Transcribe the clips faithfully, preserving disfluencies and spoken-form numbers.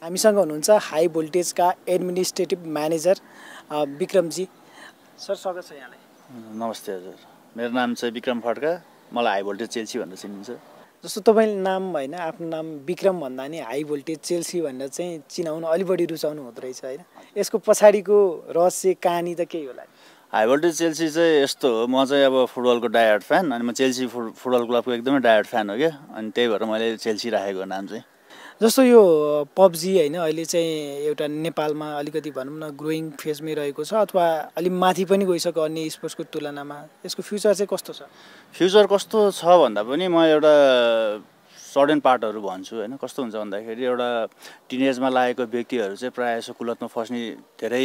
हामीसँग हुनुहुन्छ हाई भोल्टेजका एडमिनिस्ट्रेटिभ म्यानेजर विक्रमजी। सर स्वागत छ यहाँलाई। नमस्ते हजुर, मेरो नाम चाहिँ विक्रम खड्का, मलाई हाई भोल्टेज चेल्सी भनेर चिनिन्छ। जस्तो तपाईँले नाम होइन आफ्नो नाम विक्रम भन्दा नि हाई भोल्टेज चेल्सी भनेर चाहिँ चिनाउन अलि बढी रुचाउनु हुँदो रहेछ होइन, यसको पछाडिको रहस्य कहानी त केही होला? हाई भोल्टेज चेल्सी चाहिँ यस्तो हो, म चाहिँ अब फुटबलको डायहार्ड फ्यान अनि म चेल्सी फुटबल क्लबको एकदमै डायहार्ड फ्यान हो क्या, अनि त्यही भएर मैले चेल्सी राखेको नाम चाहिँ। जस्तो यो पब्जी होइन अहिले चाहिँ एउटा नेपालमा अलिकति भनौँ न ग्रोइङ फेजमै रहेको छ अथवा अलिक माथि पनि गइसक्यो अन्य स्पोर्ट्सको तुलनामा, यसको फ्युचर चाहिँ कस्तो छ? फ्युचर कस्तो छ भन्दा पनि म एउटा सर्टेन पार्टहरू भन्छु होइन। कस्तो हुन्छ भन्दाखेरि एउटा टिनेजमा लागेको व्यक्तिहरू चाहिँ प्रायः जसो कुलतमा फस्ने धेरै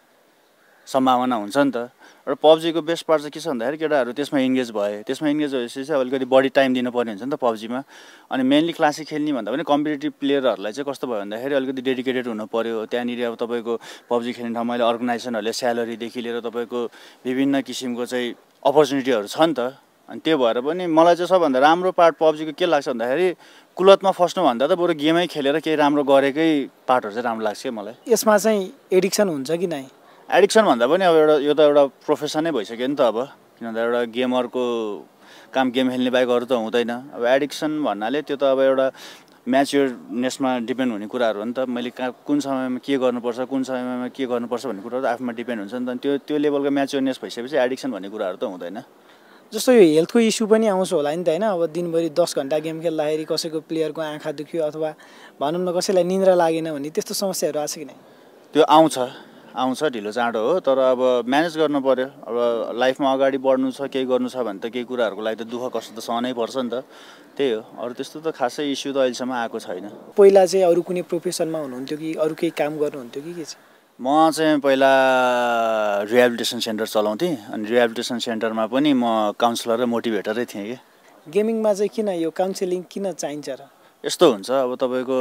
सम्भावना हुन्छ नि त। र पब्जीको बेस्ट पार्ट चाहिँ के छ भन्दाखेरि केटाहरू त्यसमा इन्गेज भए, त्यसमा इन्गेज भएपछि चाहिँ अलिकति बढी टाइम दिनुपर्ने हुन्छ नि त पब्जीमा। अनि मेनली क्लासिक खेल्ने भन्दा पनि कम्पिटेटिभ प्लेयरहरूलाई चाहिँ कस्तो भयो भन्दाखेरि अलिकति डेडिकेटेड हुनु पऱ्यो। त्यहाँनिर अब तपाईँको पब्जी खेल्ने ठाउँमा अहिले अर्गनाइजेसनहरूले स्यालेरीदेखि लिएर तपाईँको विभिन्न किसिमको चाहिँ अपर्च्युनिटीहरू छ नि त। अनि त्यो भएर पनि मलाई चाहिँ सबभन्दा राम्रो पार्ट पब्जीको के लाग्छ भन्दाखेरि कुलतमा फस्नुभन्दा त बरु गेमै खेलेर केही राम्रो गरेकै पार्टहरू चाहिँ राम्रो लाग्छ मलाई। यसमा चाहिँ एडिक्सन हुन्छ कि नै? एडिक्सन भन्दा पनि अब एउटा यो त एउटा प्रोफेसनै भइसक्यो नि त अब, किन भन्दा एउटा गेमरको काम गेम खेल्ने बाहेक अरू त हुँदैन। अब एडिक्सन भन्नाले त्यो त अब एउटा म्याच्योरनेसमा डिपेन्ड हुने कुराहरू हो नि त। मैले कहाँ कुन समयमा के गर्नुपर्छ, कुन समयमा के गर्नुपर्छ भन्ने कुराहरू त आफूमा डिपेन्ड हुन्छ नि त। त्यो त्यो लेभलको म्याच्योरनेस भइसकेपछि एडिक्सन भन्ने कुराहरू त हुँदैन। जस्तो यो हेल्थको इस्यु पनि आउँछ होला नि त होइन, अब दिनभरि दस घन्टा गेम खेल्दाखेरि कसैको प्लेयरको आँखा दुख्यो अथवा भनौँ न कसैलाई निन्द्रा लागेन भन्ने त्यस्तो समस्याहरू आछ कि नै? त्यो आउँछ आउँछ ढिलो चाँडो हो, तर अब म्यानेज गर्नु पऱ्यो। अब लाइफमा अगाडि बढ्नु छ, केही गर्नु छ भने त केही कुराहरूको लागि त दुःख कष्ट त सहनै पर्छ नि त, त्यही हो। अरू त्यस्तो त खासै इस्यु त अहिलेसम्म आएको छैन। पहिला चाहिँ अरू कुनै प्रोफेसनमा हुनुहुन्थ्यो कि अरू केही काम गर्नुहुन्थ्यो कि के चाहिँ? म चाहिँ पहिला रिहेबिलिटेसन सेन्टर चलाउँथेँ, अनि रिहेबिलिटेसन सेन्टरमा पनि म काउन्सिलर र मोटिभेटरै थिएँ कि। गेमिङमा चाहिँ किन यो काउन्सिलिङ किन चाहिन्छ र? यस्तो हुन्छ अब तपाईँको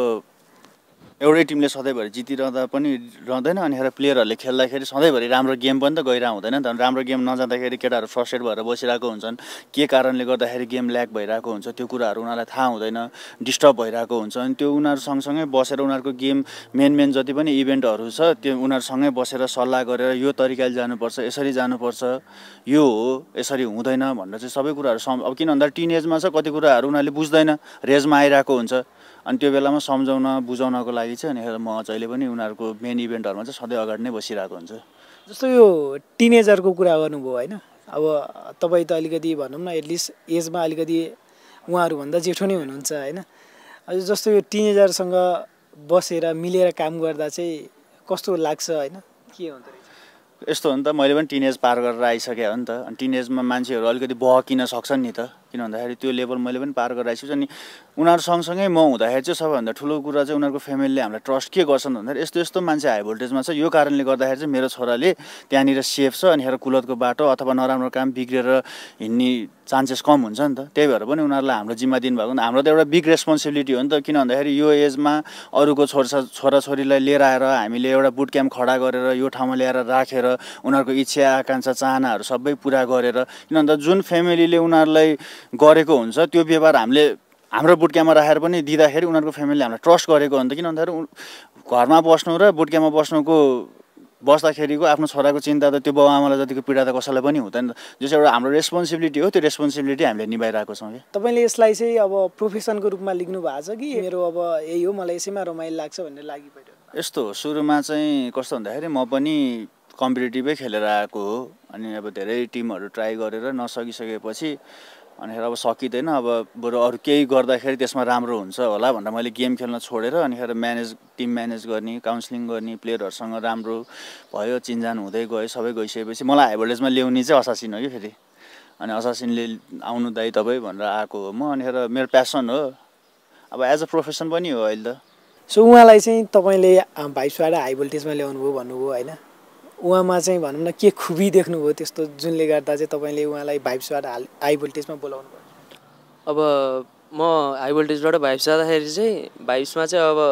एउटै टिमले सधैँभरि जितिरहँदा पनि रहँदैन, अनि हेर प्लेयरहरूले खेल्दाखेरि सधैँभरि राम्रो गेम पनि त गइरहेको हुँदैन नि त। राम्रो गेम नजाँदाखेरि केटाहरू फ्रस्ट्रेट भएर बसिरहेको हुन्छन्, के कारणले गर्दाखेरि गेम ल्याक भइरहेको हुन्छ त्यो कुराहरू उनीहरूलाई थाहा हुँदैन, डिस्टर्ब भइरहेको हुन्छ। अनि त्यो उनीहरू सँगसँगै बसेर उनीहरूको गेम मेन मेन जति पनि इभेन्टहरू छ त्यो उनीहरूसँगै बसेर सल्लाह गरेर यो तरिकाले जानुपर्छ, यसरी जानुपर्छ, यो हो यसरी हुँदैन भनेर चाहिँ सबै कुराहरू सम अब किन भन्दा टिनेजमा छ कति कुराहरू उनीहरूले बुझ्दैन, रेजमा आइरहेको हुन्छ। अनि त्यो बेलामा सम्झाउन बुझाउनको लागि चाहिँ अनि म जहिले पनि उनीहरूको मेन इभेन्टहरूमा चाहिँ सधैँ अगाडि नै बसिरहेको हुन्छ। जस्तो यो टिनेजरको कुरा गर्नुभयो होइन, अब तपाईँ त अलिकति भनौँ न एटलिस्ट एजमा अलिकति उहाँहरूभन्दा जेठो नै हुनुहुन्छ होइन। जस्तो यो टिनेजरसँग बसेर मिलेर काम गर्दा चाहिँ कस्तो लाग्छ होइन, के हुँदो रहेछ? यस्तो हो नि त, मैले पनि टिनेज पार गरेर आइसकेँ हो नि त। अनि टिनेजमा मान्छेहरू अलिकति बहकिन सक्छन् नि त, किन भन्दाखेरि त्यो लेभल मैले पनि पार गरेर आइसकेँ। अनि उनीहरू सँगसँगै म हुँदाखेरि चाहिँ सबैभन्दा ठुलो कुरा चाहिँ उनीहरूको फ्यामिलीले हामीलाई ट्रस्ट के गर्छन् भन्दाखेरि यस्तो यस्तो मान्छे हाई भोल्टेजमा छ, यो कारणले गर्दाखेरि चाहिँ मेरो छोराले त्यहाँनिर सेफ छ, अनि हेर कुलतको बाटो अथवा नराम्रो काम बिग्रेर हिँड्ने चान्सेस कम हुन्छ नि त। त्यही भएर पनि उनीहरूलाई हाम्रो जिम्मा दिनुभएको नि, हाम्रो त एउटा बिग रेस्पोन्सिबिलिटी हो नि त। किन भन्दाखेरि यो एजमा अरूको छोरा छोराछोरीलाई लिएर आएर हामीले एउटा बुट क्याम्प खडा गरेर यो ठाउँमा ल्याएर राखेर उनीहरूको इच्छा आकाङ्क्षा चाहनाहरू सबै पुरा गरेर, किन भन्दा जुन फ्यामिलीले उनीहरूलाई गरेको हुन्छ त्यो व्यवहार हामीले हाम्रो बुट क्याम्पमा राखेर पनि दिँदाखेरि उनीहरूको फ्यामिलीले हामीलाई ट्रस्ट गरेको हो नि त। किन भन्दाखेरि घरमा बस्नु र बुट क्याम्पमा बस्नुको बस्दाखेरिको आफ्नो छोराको चिन्ता त त्यो बाउ आमालाई जतिको पीडा त कसैलाई पनि हुँदैन। जो चाहिँ एउटा हाम्रो रेस्पोन्सिबिलिटी हो, त्यो रेस्पोन्सिबिलिटी हामीले निभाइरहेको छौँ कि। तपाईँले यसलाई चाहिँ अब प्रोफेसनको रूपमा लिनु भएको छ कि मेरो अब यही हो मलाई यसैमा रमाइलो लाग्छ भनेर लागि पऱ्यो? यस्तो हो, सुरुमा चाहिँ कस्तो भन्दाखेरि म पनि कम्पिटेटिभै खेलेर आएको हो, अनि अब धेरै टिमहरू ट्राई गरेर नसकिसकेपछि अनि अब सकिँदैन, अब बरु अरू केही गर्दाखेरि त्यसमा राम्रो हुन्छ होला भनेर मैले गेम खेल्न छोडेर अनि म्यानेज टिम म्यानेज गर्ने, काउन्सिलिङ गर्ने, प्लेयरहरूसँग राम्रो भयो, चिनजान हुँदै गयो। सबै गइसकेपछि मलाई हाई भोल्टेजमा ल्याउने चाहिँ असासिन हो कि फेरि, अनि असासिनले आउनु दाइ तपाईँ भनेर आएको हो म। अनि मेरो प्यासन हो, अब एज अ प्रोफेसन पनि हो अहिले त। सो उहाँलाई चाहिँ तपाईँले भाइब्सबाट हाई भोल्टेजमा ल्याउनुभयो भन्नुभयो होइन, उहाँमा चाहिँ भनौँ न के खुबी देख्नुभयो त्यस्तो जुनले गर्दा चाहिँ तपाईँले उहाँलाई भाइब्सबाट हाई भोल्टेजमा बोलाउनु भयो? अब म हाई भोल्टेजबाट भाइब्स जाँदाखेरि चाहिँ भाइब्समा चाहिँ अब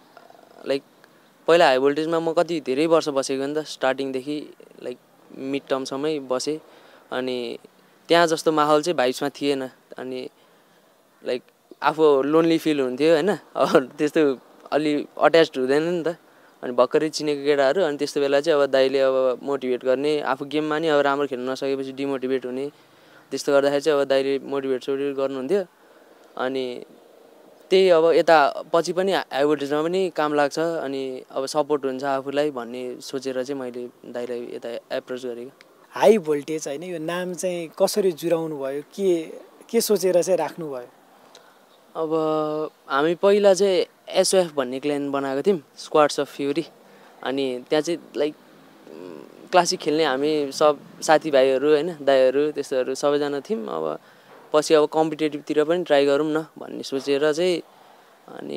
लाइक पहिला हाई भोल्टेजमा म कति धेरै वर्ष बसेको नि त, स्टार्टिङदेखि लाइक मिड टर्मसम्मै बसेँ। अनि त्यहाँ जस्तो माहौल चाहिँ भाइब्समा थिएन, अनि लाइक आफू लोन्ली फिल हुन्थ्यो होइन। अब त्यस्तो अलि अट्याच्ड हुँदैन नि त अनि भर्खरै चिनेको केटाहरू अनि त्यस्तो बेला चाहिँ अब दाइले अब मोटिभेट गर्ने आफू गेममा नि अब राम्रो खेल्न नसकेपछि डिमोटिभेट हुने त्यस्तो गर्दाखेरि चाहिँ अब दाइले मोटिभेट सोटिभेट गर्नुहुन्थ्यो अनि त्यही अब यता पछि पनि हाई भोल्टेजमा पनि काम लाग्छ अनि अब सपोर्ट हुन्छ आफूलाई भन्ने सोचेर चाहिँ मैले दाइलाई यता एप्रोच गरेको हाई भोल्टेज होइन यो नाम चाहिँ कसरी जुराउनु भयो के के सोचेर चाहिँ राख्नुभयो अब हामी पहिला चाहिँ एसओएफ भन्ने क्ल्यान बनाएको थियौँ स्क्वाड्स अफ फ्युरी अनि त्यहाँ चाहिँ लाइक क्लासिक खेल्ने हामी सब साथीभाइहरू होइन दाइहरू त्यस्तोहरू सबैजना थियौँ अब पछि अब कम्पिटेटिभतिर पनि ट्राई गरौँ न भन्ने सोचेर चाहिँ अनि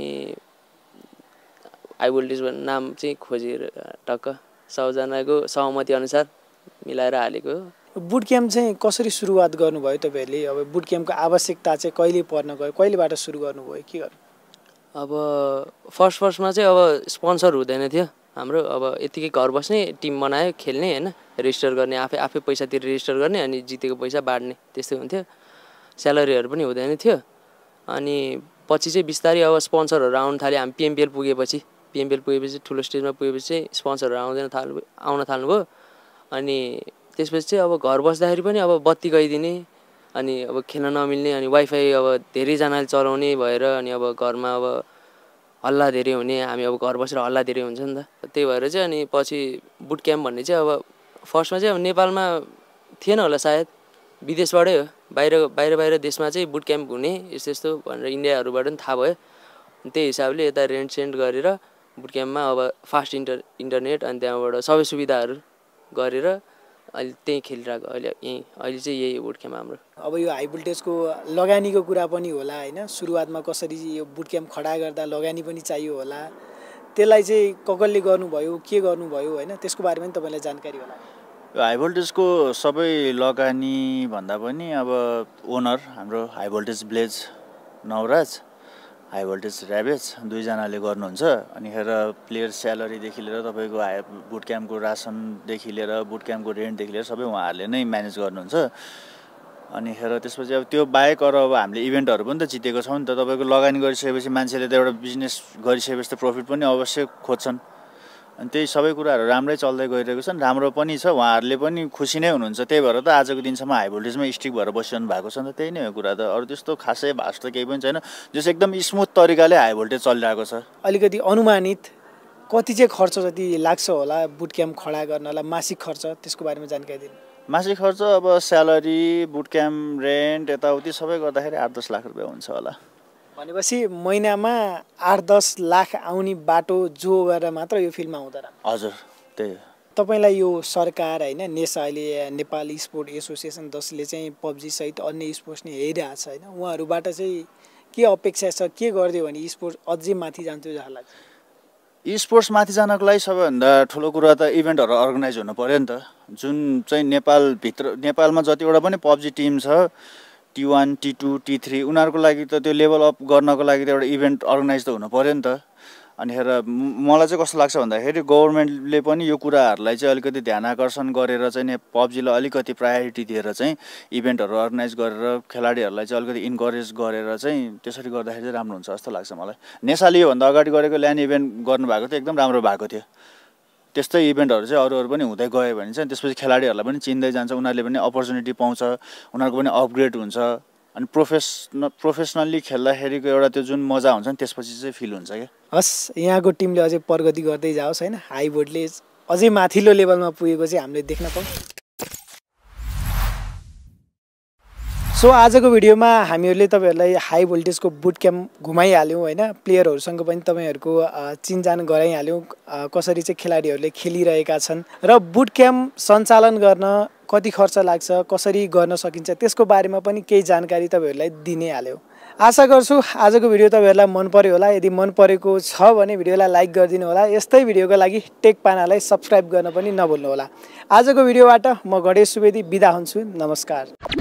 हाई भोल्टेज भन्ने नाम चाहिँ खोजेर टक्क सबजनाको सहमति अनुसार मिलाएर हालेको हो बुट क्याम्प चाहिँ कसरी सुरुवात गर्नुभयो तपाईँहरूले अब बुट क्याम्पको आवश्यकता चाहिँ कहिले पर्न गयो कहिलेबाट सुरु गर्नुभयो के गर्नु अब फर्स्ट फर्स्टमा चाहिँ अब स्पोन्सर हुँदैन थियो हाम्रो अब यतिकै घर बस्ने टिम बनायो खेल्ने होइन रेजिस्टर गर्ने आफै आफै पैसा तिरेर रेजिस्टर गर्ने अनि जितेको पैसा बाँड्ने त्यस्तै हुन्थ्यो स्यालेरीहरू पनि हुँदैन थियो अनि पछि चाहिँ बिस्तारै अब स्पोन्सरहरू आउन थाल्यो हामी पिएमपिएल पुगेपछि पिएमपिएल पुगेपछि ठुलो स्टेजमा पुगेपछि चाहिँ स्पोन्सरहरू आउँदैन थाल्नु आउन थाल्नुभयो अनि त्यसपछि चाहिँ अब घर बस्दाखेरि पनि अब बत्ती गइदिने अनि अब खेल्न नमिल्ने अनि वाइफाई अब धेरैजनाले चलाउने भएर अनि अब घरमा अब हल्ला धेरै हुने हामी अब घर बसेर हल्ला धेरै हुन्छ नि त त्यही भएर चाहिँ अनि पछि बुट क्याम्प भन्ने चाहिँ अब फर्स्टमा चाहिँ अब नेपालमा थिएन होला सायद विदेशबाटै हो बाहिर बाहिर बाहिर देशमा चाहिँ बुट क्याम्प हुने यस्तो यस्तो भनेर इन्डियाहरूबाट पनि थाहा भयो त्यही हिसाबले यता रेन्ट सेन्ट गरेर बुट क्याम्पमा अब फास्ट इन्टर इन्टरनेट अनि त्यहाँबाट सबै सुविधाहरू गरेर अहिले त्यहीँ खेलिरहेको अहिले यहीँ अहिले चाहिँ यही बुट क्याम्प हाम्रो अब यो हाई भोल्टेजको लगानीको कुरा पनि होला होइन सुरुवातमा कसरी यो बुट क्याम्प खडा गर्दा लगानी पनि चाहियो होला त्यसलाई चाहिँ कसले गर्नुभयो के गर्नुभयो होइन त्यसको बारेमा पनि तपाईँलाई जानकारी होला यो हाई भोल्टेजको सबै लगानी भन्दा पनि अब ओनर हाम्रो high voltage blaze Navraj high voltage ऱ्याबेज दुईजनाले गर्नुहुन्छ अनि हेर प्लेयर स्यालेरीदेखि लिएर तपाईँको हाई बुट क्याम्पको रासनदेखि लिएर बुट क्याम्पको रेन्टदेखि लिएर सबै उहाँहरूले नै म्यानेज गर्नुहुन्छ अनि हेर त्यसपछि अब त्यो बाहेक अरू अब हामीले इभेन्टहरू पनि त जितेको छौँ नि त तपाईँको लगानी गरिसकेपछि मान्छेले त एउटा बिजनेस गरिसकेपछि त प्रफिट पनि अवश्य खोज्छन् अनि त्यही सबै कुराहरू राम्रै चल्दै गइरहेको छन् राम्रो पनि छ उहाँहरूले पनि खुसी नै हुनुहुन्छ त्यही भएर त आजको दिनसम्म हाई भोल्टेजमा स्टिक भएर बसिरहनु भएको छ नि त त्यही नै हो कुरा त अरू त्यस्तो खासै भाष त केही पनि छैन जस एकदम स्मुथ तरिकाले हाई भोल्टेज चलिरहेको छ अलिकति अनुमानित कति चाहिँ खर्च जति लाग्छ होला बुट क्याम्प खडा गर्नलाई मासिक खर्च त्यसको बारेमा जानकारी दिनु मासिक खर्च अब स्यालेरी बुट क्याम्प रेन्ट यताउति सबै गर्दाखेरि आठ दस लाख रुपियाँ हुन्छ होला भनेपछि महिनामा आठ दस लाख आउने बाटो जो गरेर मात्र यो फिल्डमा हुँदैन हजुर त्यही हो तपाईँलाई यो सरकार होइन नेस अहिले नेपाल स्पोर्ट एसोसिएसन जसले चाहिँ पब्जी सहित अन्य स्पोर्ट्स नै हेरिरहेको छ होइन उहाँहरूबाट चाहिँ के अपेक्षा छ के गरिदियो भने स्पोर्ट्स अझै माथि जान्थ्यो जस्तो लाग्छ स्पोर्ट्स माथि जानको लागि सबैभन्दा ठुलो कुरा त इभेन्टहरू अर्गनाइज हुनु पऱ्यो नि त जुन चाहिँ नेपालभित्र नेपालमा जतिवटा पनि पब्जी टिम छ T one T two T three उनीहरूको लागि त त्यो लेभल अप गर्नको लागि त एउटा इभेन्ट अर्गनाइज त हुनु पऱ्यो नि त अनि हेर मलाई चाहिँ कस्तो लाग्छ भन्दाखेरि गभर्मेन्टले पनि यो कुराहरूलाई चाहिँ अलिकति ध्यान आकर्षण गरेर चाहिँ पब्जीलाई अलिकति प्रायोरिटी दिएर चाहिँ इभेन्टहरू अर्गनाइज गरेर खेलाडीहरूलाई चाहिँ अलिकति इन्करेज गरेर चाहिँ त्यसरी गर्दाखेरि चाहिँ राम्रो हुन्छ जस्तो लाग्छ मलाई नेसाले योभन्दा अगाडि गरेको ल्यान्ड इभेन्ट गर्नुभएको थियो एकदम राम्रो भएको थियो त्यस्तै इभेन्टहरू चाहिँ अरू अरू पनि हुँदै गयो भने चाहिँ त्यसपछि खेलाडीहरूलाई पनि चिन्दै जान्छ उनीहरूले पनि अपर्च्युनिटी पाउँछ उनीहरूको पनि अपग्रेड हुन्छ अनि प्रोफेसनल प्रोफेसनल्ली खेल्दाखेरिको एउटा त्यो जुन मजा हुन्छ नि त्यसपछि चाहिँ फिल हुन्छ क्या हस् यहाँको टिमले अझै प्रगति गर्दै जाओस् होइन हाई भोल्टेज अझै माथिल्लो लेभलमा पुगेको चाहिँ हामीले देख्न पाऊँ सो आजको भिडियोमा हामीहरूले तपाईँहरूलाई हाई भोल्टेजको बुट क्याम्प घुमाइहाल्यौँ होइन प्लेयरहरूसँग पनि तपाईँहरूको चिनजान गराइहाल्यौँ कसरी चाहिँ खेलाडीहरूले खेलिरहेका छन् र बुट क्याम्प सञ्चालन गर्न कति खर्च लाग्छ कसरी गर्न सकिन्छ त्यसको बारेमा पनि केही जानकारी तपाईँहरूलाई दिनै हाल्यौँ आशा गर्छु आजको भिडियो तपाईँहरूलाई मन पर्यो होला यदि मन परेको छ भने भिडियोलाई लाइक गरिदिनु होला यस्तै भिडियोको लागि टेक पानालाई सब्सक्राइब गर्न पनि नभुल्नु होला आजको भिडियोबाट म गणेश सुवेदी बिदा हुन्छु नमस्कार